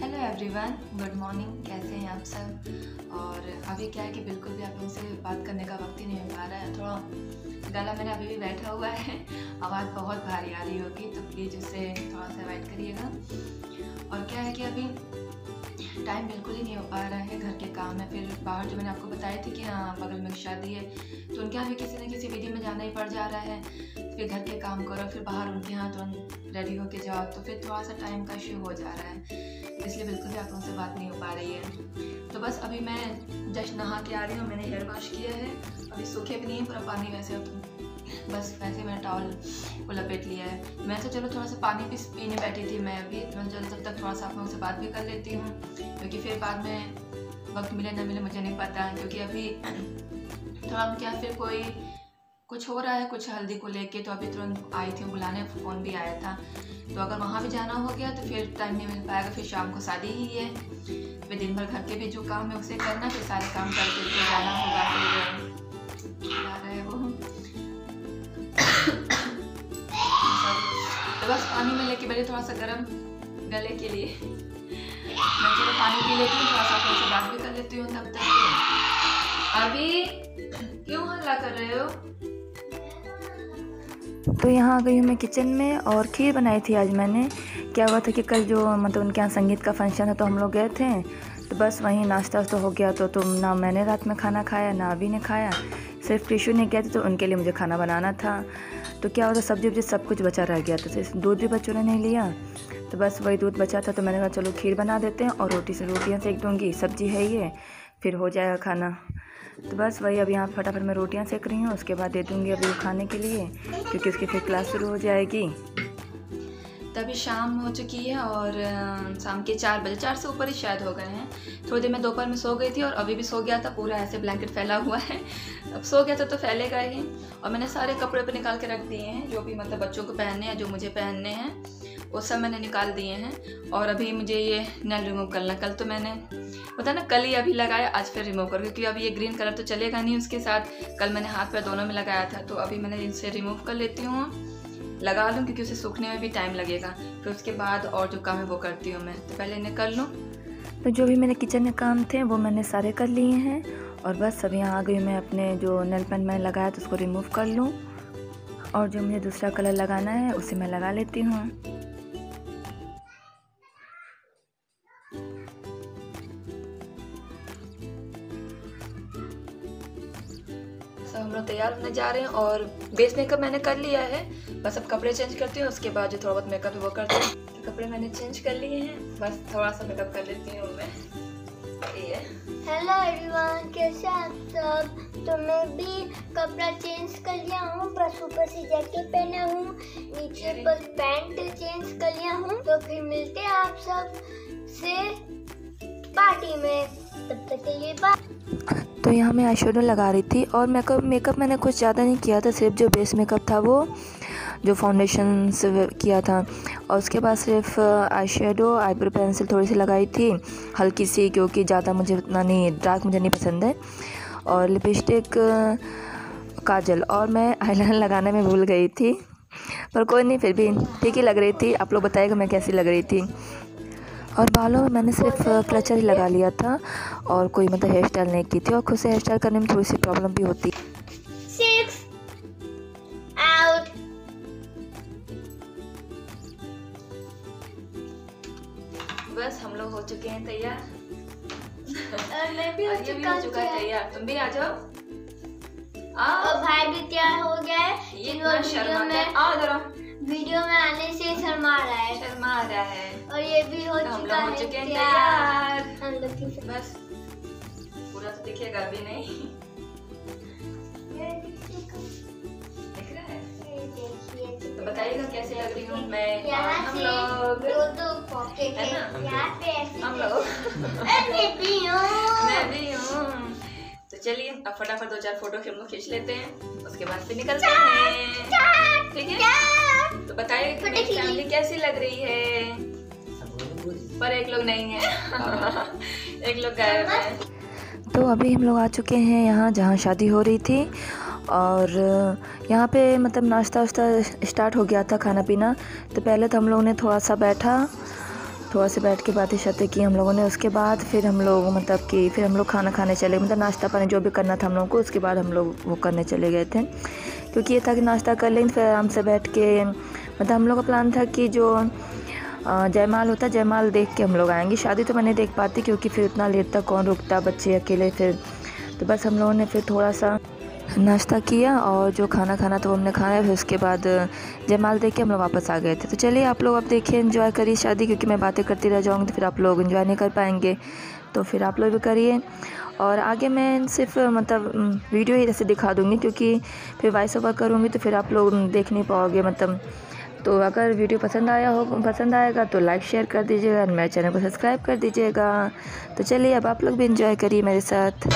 Hello everyone, good morning. कैसे हैं आप सब? और अभी क्या है कि बिल्कुल भी आप लोगों से बात करने का वक्त ही नहीं मिल पा रहा है। थोड़ा गला मेरा अभी भी बैठा हुआ है, आवाज़ बहुत भारी आ रही होगी, तो प्लीज़ उसे थोड़ा सा अवॉइड करिएगा। और क्या है कि अभी टाइम बिल्कुल ही नहीं हो पा रहा है, घर के काम है, फिर बाहर जो मैंने आपको बताई थी कि हाँ बगल में शादी है, तो उनके यहाँ भी किसी न किसी विधि में जाना ही पड़ जा रहा है। फिर घर के काम करो, फिर बाहर उनके यहाँ तुरंत रेडी होके जाओ, तो फिर थोड़ा सा टाइम का इश्यू हो जा रहा है, इसलिए बिल्कुल भी आप लोगों से बात नहीं हो पा रही है। तो बस अभी मैं जस्ट नहा के आ रही हूँ, मैंने हेयर वॉश किया है, अभी सूखे भी नहीं है पूरा पानी, वैसे बस वैसे मैंने टॉवल को लपेट लिया है। मैं तो चलो थोड़ा सा पानी भी पीने बैठी थी मैं अभी, तो मैं चलो तब तक थोड़ा सा आप लोगों से बात भी कर लेती हूँ, क्योंकि फिर बाद में वक्त मिले ना मिले मुझे नहीं पता, क्योंकि अभी थोड़ा क्या फिर कोई कुछ हो रहा है, कुछ हल्दी को लेके, तो अभी तुरंत आई थी बुलाने, फ़ोन भी आया था, तो अगर वहाँ भी जाना हो गया तो फिर टाइम नहीं मिल पाएगा। फिर शाम को शादी ही है, फिर दिन भर घर के भी जो काम है उसे करना, फिर सारे काम करके फिर जाना होगा। फिर आ रहा है वो तो बस पानी में लेके बैठे थोड़ा सा गर्म गले के लिए। मैं चलो पानी पी लेती हूँ, थोड़ा सा थोड़ा सा बात भी कर लेती हूँ तब तक। अभी क्यों हल्ला कर रहे हो? तो यहाँ आ गई हूँ मैं किचन में, और खीर बनाई थी आज मैंने। क्या हुआ था कि कल जो मतलब उनके यहाँ संगीत का फंक्शन है, तो हम लोग गए थे, तो बस वहीं नाश्ता तो हो गया, तो ना मैंने रात में खाना खाया ना अभी ने खाया, सिर्फ टिशू ने गए थे, तो उनके लिए मुझे खाना बनाना था। तो क्या होता सब्जी वब्जी सब कुछ बचा रह गया था, तो दूध भी बच्चों ने नहीं लिया, तो बस वही दूध बचा था, तो मैंने कहा चलो खीर बना देते हैं और रोटियाँ सेक दूँगी, सब्जी है ये, फिर हो जाएगा खाना। तो बस वही अब यहाँ फटाफट मैं रोटियाँ सेक रही हूँ, उसके बाद दे दूँगी अभी खाने के लिए, क्योंकि उसकी फिर क्लास शुरू हो जाएगी। तभी शाम हो चुकी है और शाम के 4 बजे, 4 से ऊपर ही शायद हो गए हैं। थोड़ी देर में दोपहर में सो गई थी और अभी भी सो गया था, पूरा ऐसे ब्लैंकेट फैला हुआ है। अब सो गया था तो फैलेगा ही। और मैंने सारे कपड़े पे निकाल के रख दिए हैं, जो भी मतलब बच्चों को पहनने हैं, जो मुझे पहनने हैं, वो सब मैंने निकाल दिए हैं। और अभी मुझे ये नेल रिमूव करना, कल तो मैंने पता ना कल ही अभी लगाया, आज फिर रिमूव कर, क्योंकि अभी ये ग्रीन कलर तो चलेगा नहीं उसके साथ, कल मैंने हाथ पैर दोनों में लगाया था, तो अभी मैंने इनसे रिमूव कर लेती हूँ, लगा लूँ, क्योंकि उसे सूखने में भी टाइम लगेगा, फिर उसके बाद और जो काम है वो करती हूँ मैं, तो पहले इन्हें कर लूँ। तो जो भी मेरे किचन में काम थे वो मैंने सारे कर लिए हैं, और बस अब यहाँ आ गई मैं अपने जो नेल पेंट मैंने लगाया तो उसको रिमूव कर लूँ, और जो मुझे दूसरा कलर लगाना है उसे मैं लगा लेती हूँ। सब हम लोग तैयार होने जा रहे हैं, और बेस मेकअप मैंने कर लिया है, बस अब कपड़े चेंज करती हूँ, उसके बाद जो थोड़ा बहुत मेकअप है वो करती हूँ। तो कपड़े मैंने चेंज कर लिए हैं, बस थोड़ा सा मेकअप कर लेती हूँ मैं। ये हेलो एवरीवन, कैसे आप सब? तो मैं भी कपड़ा चेंज कर लिया हूँ, बस ऊपर से जैकेट पहना हूँ, नीचे बस पैंट चेंज कर लिया हूँ। तो फिर मिलते हैं आप सब से पार्टी में, तब तक के लिए बाय। तो यहाँ मैं आई शेडो लगा रही थी, और मेकअप मैंने कुछ ज़्यादा नहीं किया था, सिर्फ जो बेस मेकअप था वो जो फाउंडेशन से किया था, और उसके बाद सिर्फ आई शेडो, आईब्रो पेंसिल थोड़ी सी लगाई थी हल्की सी, क्योंकि ज़्यादा मुझे उतना नहीं डार्क मुझे नहीं पसंद है, और लिपस्टिक, काजल, और मैं आईलाइनर लगाने में भूल गई थी, पर कोई नहीं, फिर भी ठीक ही लग रही थी। आप लोग बताइएगा मैं कैसी लग रही थी। और बालों में मैंने सिर्फ क्लचर ही लगा लिया था, और कोई मतलब हेयर स्टाइल नहीं की थी, और खुद से हेयर स्टाइल करने में थोड़ी सी प्रॉब्लम भी होती। 6 आउट। बस हम लोग हो चुके हैं तैयार, और मैं भी हो चुका है तैयार, तुम भी आ जाओ। और भाई भी तैयार हो गया है, ये इतना शर्माता है, आओ इधर, वीडियो में आने से शर्मा रहा है, और ये भी हो चुका है तैयार। हम लोग की बस पूरा तो दिखेगा भी नहीं, दिख रहा है? तो बताइएगा कैसे लग रही हूँ मैं। हम लोग दो पॉकेट है यहाँ पे, हम लोग मैं भी हूँ। तो चलिए अब फटाफट 2-4 फोटो हम लोग खींच लेते हैं, उसके बाद फिर निकलते हैं, ठीक है? तो बताइए कि मेरी फैमिली कैसी लग रही है, पर एक लोग नहीं है एक लोग गायब है। तो अभी हम लोग आ चुके हैं यहाँ जहाँ शादी हो रही थी, और यहाँ पे मतलब नाश्ता वाश्ता स्टार्ट हो गया था, खाना पीना। तो पहले तो हम लोगों ने थोड़ा सा बैठा, थोड़ा सा बैठ के बातें शातें की हम लोगों ने। उसके बाद फिर हम लोग मतलब कि फिर हम लोग खाना खाने चले, मतलब नाश्ता पानी जो भी करना था हम लोगों को, उसके बाद हम लोग वो करने चले गए थे। क्योंकि ये था कि नाश्ता कर लेंगे फिर आराम से बैठ के, मतलब हम लोग का प्लान था कि जो जयमाल होता है जयमाल देख के हम लोग आएंगे। शादी तो मैं नहीं देख पाती क्योंकि फिर उतना लेट तक कौन रुकता, बच्चे अकेले फिर। तो बस हम लोगों ने फिर थोड़ा सा नाश्ता किया और जो खाना खाना तो हमने खाया, फिर उसके बाद जयमाल देख के हम लोग वापस आ गए थे। तो चलिए आप लोग अब देखिए, एंजॉय करिए शादी, क्योंकि मैं बातें करती रह जाऊँगी तो फिर आप लोग एंजॉय नहीं कर पाएंगे। तो फिर आप लोग भी करिए। और आगे मैं सिर्फ मतलब वीडियो ही ऐसे दिखा दूँगी, क्योंकि फिर वॉइस ओवर करूँगी तो फिर आप लोग देख नहीं पाओगे मतलब। तो अगर वीडियो पसंद आएगा तो लाइक शेयर कर दीजिएगा, मेरे चैनल को सब्सक्राइब कर दीजिएगा। तो चलिए अब आप लोग भी एंजॉय करिए मेरे साथ।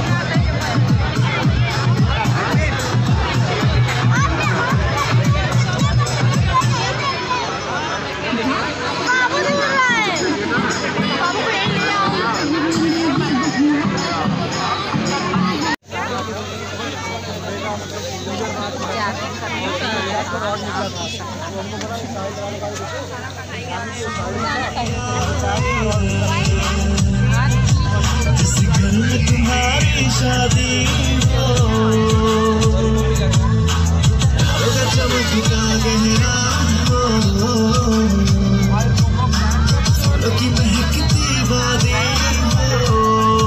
जिस घर में तुम्हारी शादी हो, चमकता गहरा हो, फूलों की महकती वादी हो।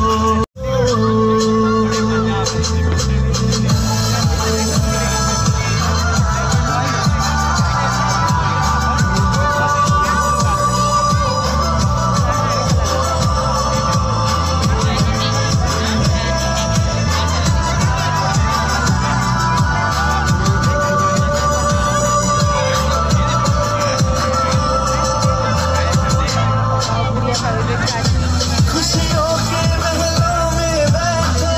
खुशियों के महलों में बैठो,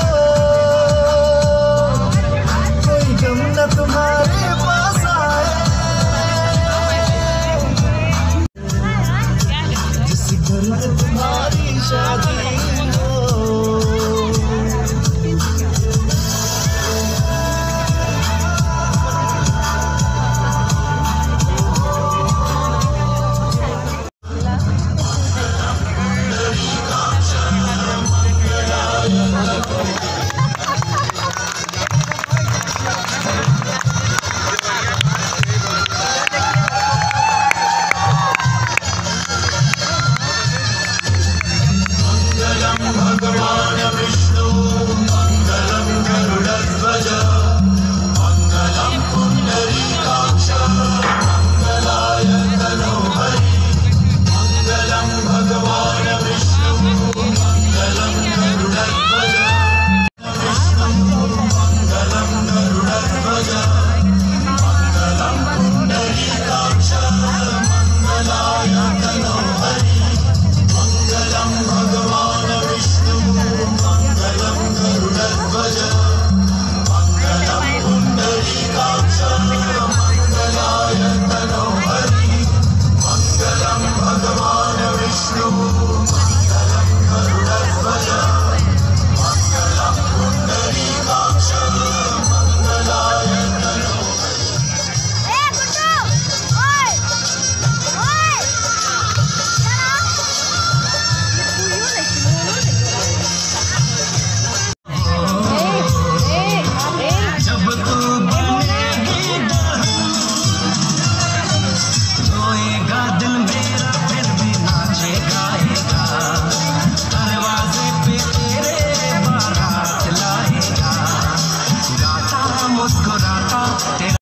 कोई गम न तुम्हारे पास आए। जिस घर में तुम्हारी शादी